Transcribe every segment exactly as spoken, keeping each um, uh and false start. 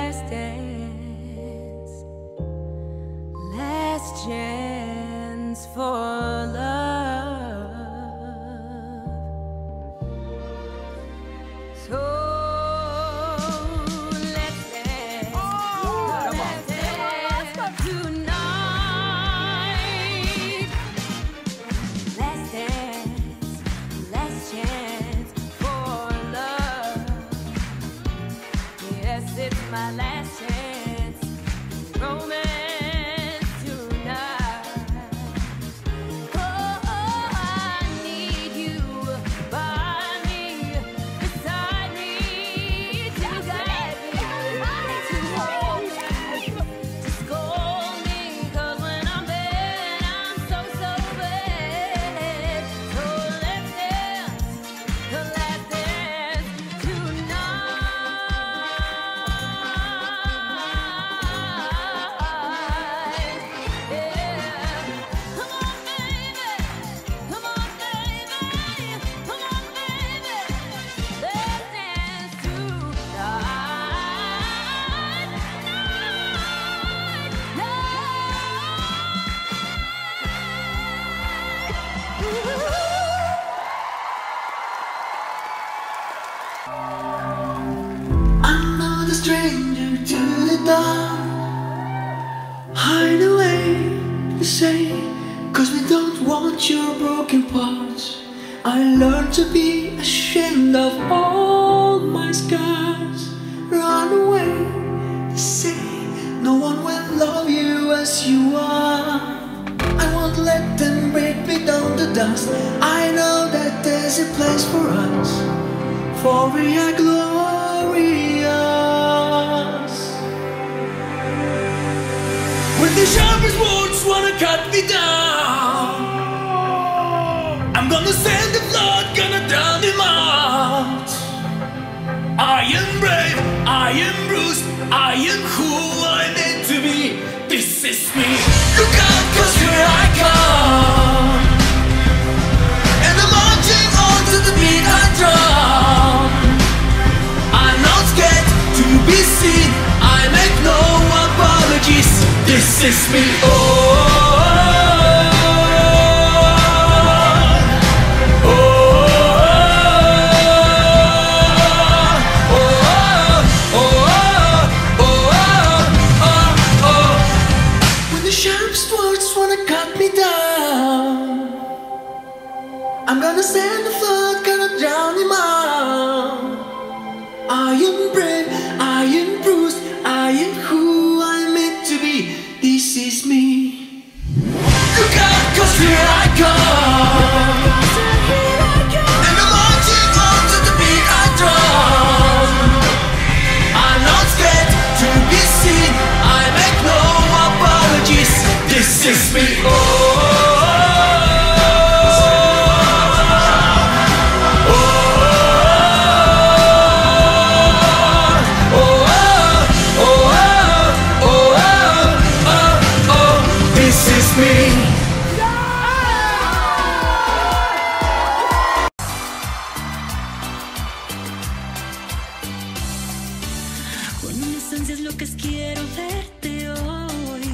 last dance, last chance for love. So let's dance, oh, let's dance tonight. Last dance, last chance for love. Yes, it's my last chance. Romance tonight. Oh, I need you by me, beside me, to guide me, to hold me, to scold me. 'Cause when I'm bad, I'm so, so bad. So let's dance, the last dance tonight. Yeah. Come on, baby. Come on, baby. Come on, baby. Let's dance tonight. I'm not a stranger to the dark. Hide away, you say, 'cause we don't want your broken parts. I learned to be ashamed of all my scars. Run away, you say, no one will love you as you are. I won't let them break me down to dust. I know that there's a place for us, for we are glorious. When the sharpest words wanna cut me down, I'm gonna send the flood, gonna drown them out. I am brave, I am bruised, I am who I'm meant to be. This is me. Look out, 'cause here I come, and I'm marching on to the beat I drum. I'm not scared to be seen, I make no apologies. This is me. Oh, oh, oh, oh, oh, oh, oh. When the sharpest words wanna cut me down, I'm gonna send the flood, gonna drown him out. I am brave, I am bruised, I am who I'm meant to be. This is me. Look out, 'cause here I come, and I'm marching on to the beat I drum. I'm not scared to be seen, I make no apologies. This is me. Oh, Con unas ansias locas quiero verte hoy.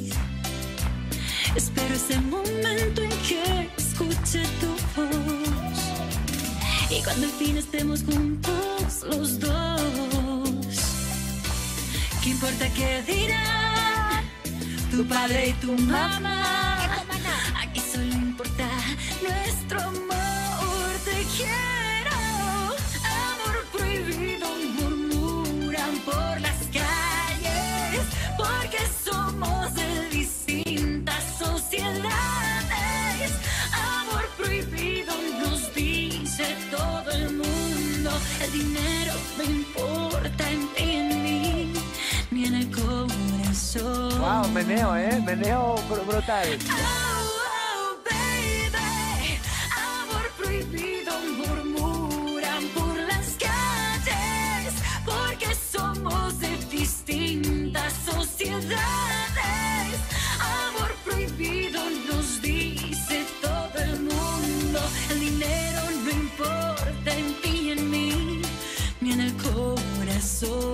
Espero ese momento en que escuche tu voz. Y cuando al fin estemos juntos los dos, ¿qué importa qué dirán tu padre y tu mamá? Aquí solo importa nuestro amor. Te quiero, amor prohibido, murmuran por las calles, porque somos de distintas sociedades. Amor prohibido nos dice todo el mundo. El dinero no importa en ti, en mí, ni en el corazón. Wow, meneo, eh, meneo br- brutal. Oh, oh, baby, amor prohibido, murmuran por las calles, porque somos de distintas sociedades. Amor prohibido nos dice todo el mundo. El dinero no importa en ti, en mí, ni en el corazón.